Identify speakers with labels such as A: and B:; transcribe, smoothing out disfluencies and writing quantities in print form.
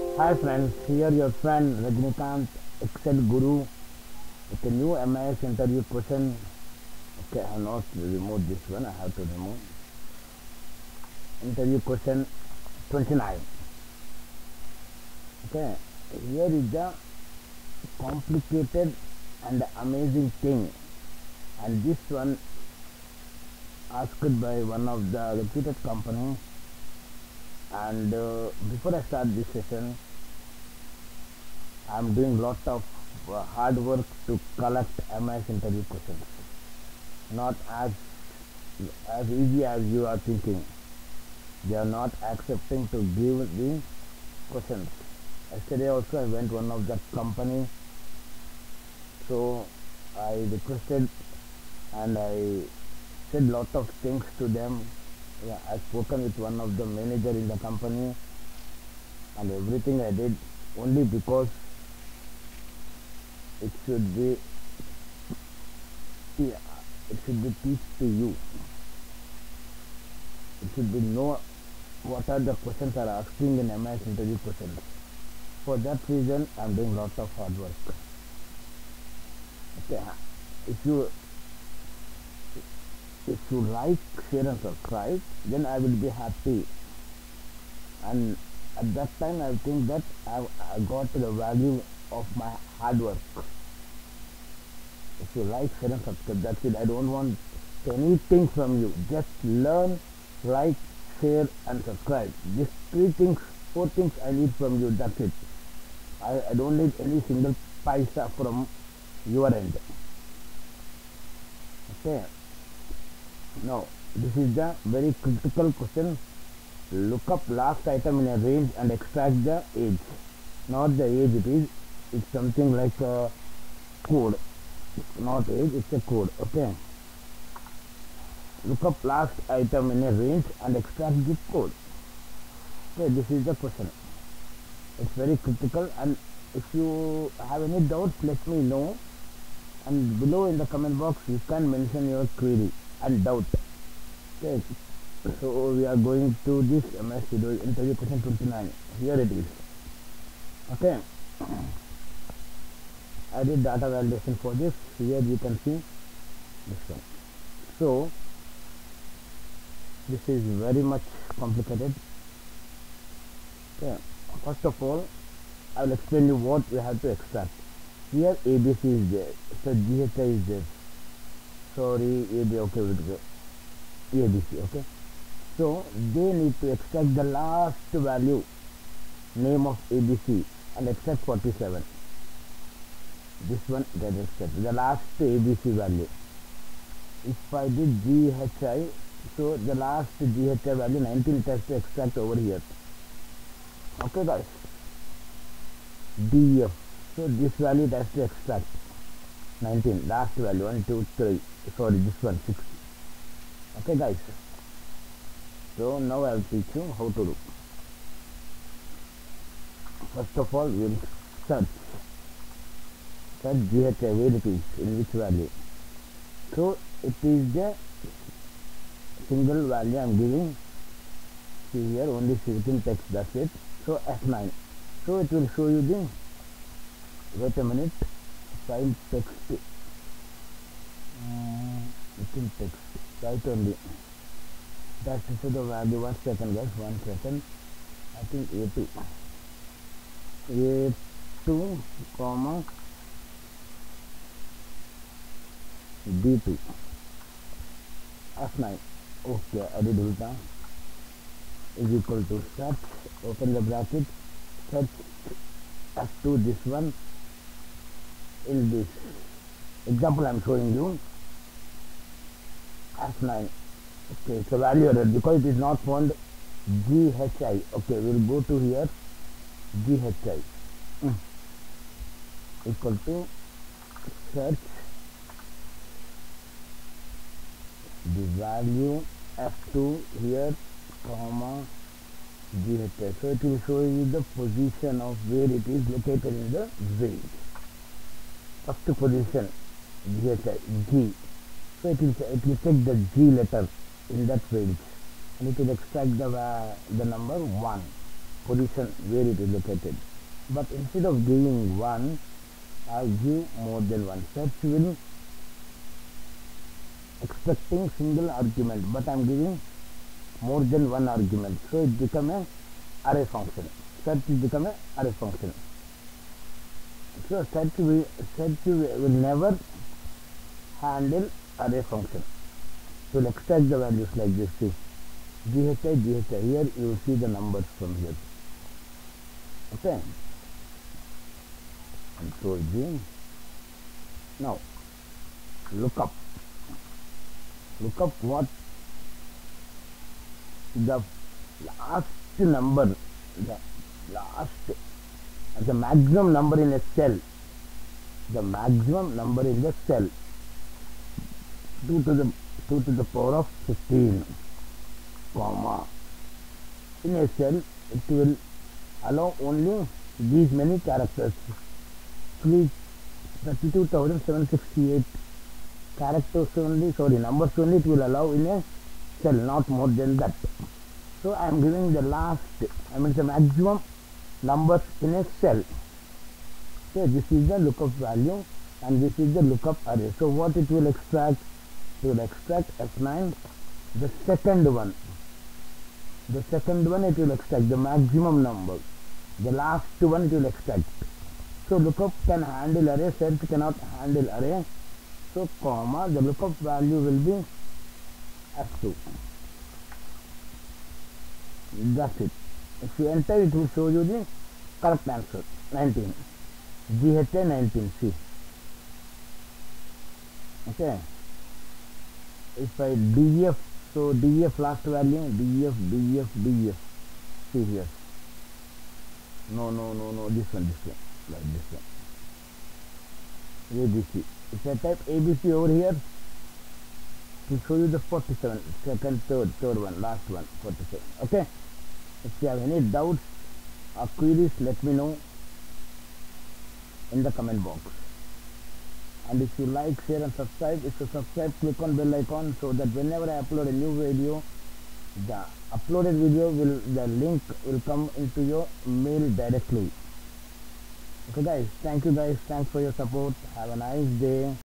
A: Hi friends, here your friend Rajnikant, Excel Guru, with a new MIS interview question. Okay, I have not removed this one, I have to remove. Interview question 29. Okay, here is the complicated and amazing thing, and this one asked by one of the reputed company. And before I start this session, I am doing lot of hard work to collect MIS interview questions. Not as easy as you are thinking. They are not accepting to give the questions. Yesterday also I went one of the company, so I requested and I said lot of things to them. Yeah, I spoken with one of the manager in the company, and everything I did only because it should be, yeah, it should be teach to you. It should be know what are the questions are asking in MIS interview questions. For that reason, I am doing lot of hard work. Okay, if you like, share and subscribe, then I will be happy. And at that time, I think that I got the value of my hard work. If you like, share and subscribe, that's it. I don't want anything from you. Just learn, like, share and subscribe. These three things, four things I need from you. That's it. I don't need any single paisa from your end. Okay. Now, this is the very critical question. Look up last item in a range and extract the age. Not the age it is. It's something like a code. Not age, it's a code. Okay. Look up last item in a range and extract the code. Okay, this is the question. It's very critical, and if you have any doubts, let me know. And below in the comment box, you can mention your query and doubt. Okay. So we are going to this MS interview question 29. Here it is. Okay. I did data validation for this. Here you can see this one. So this is very much complicated. Okay. First of all, I will explain you what we have to extract. Here ABC is there, so GHI is there. Sorry, AB, okay, ABC, okay. So they need to extract the last value, name of ABC, and extract 47. This one get extracted, the last ABC value. If I did GHI, so the last GHI value 19 it has to extract over here. Okay guys. DF, so this value it has to extract 19, last value 1, 2, 3, sorry, this one 6. Okay guys. So now I will teach you how to do. First of all, we will search GHI, where it is, in which value. So it is the single value I am giving. See here, only written text, that's it. So F9. So it will show you the, wait a minute, file text, written text, right only. That's the value. 1 second guys, 1 second. I think A2 comma B2 F9. Okay, I did ulta, is equal to search, open the bracket, search F2, this one, in this example I am showing you F9. Okay, so value error because it is not found GHI. Okay, we'll go to here GHI equal to search the value F2 here comma GHI. So it will show you the position of where it is located in the range. First position GHI G. So it will take the G letter in that range, and it will extract the number 1. position where it is located. But instead of giving 1, I give more than 1. Search will expecting single argument, but I am giving more than 1 argument. So it become a array function. Search will become a array function. So search will never handle array function. So we'll extract the values like this. See, GHI. Here you will see the numbers from here. Okay. Control G. Now lookup. Lookup what? The last number, the maximum number in a cell. The maximum number in the cell. 2 to the power of 15, comma. In a cell, it will allow only these many characters. 32,768 characters only, numbers only it will allow in a cell, not more than that. So I am giving the the maximum numbers in a cell. Okay, this is the lookup value and this is the lookup array. So what it will extract? It will extract F9, the second one. The second one it will extract the maximum number. The last one it will extract. So lookup can handle array, search cannot handle array. So comma, the lookup value will be F2. That's it. If you enter, it will show you the correct answer. 19. GHA 19. See. Okay. If I DEF, so DEF last value, DEF. See here. No. This one. Like this one. ABC. If I type ABC over here, it will show you the 47. Second, third one, last one, 47. Okay. If you have any doubts or queries, let me know in the comment box. And if you like, share and subscribe. If you subscribe, click on bell icon so that whenever I upload a new video, the uploaded video the link will come into your mail directly. Okay guys, thank you guys, thanks for your support. Have a nice day.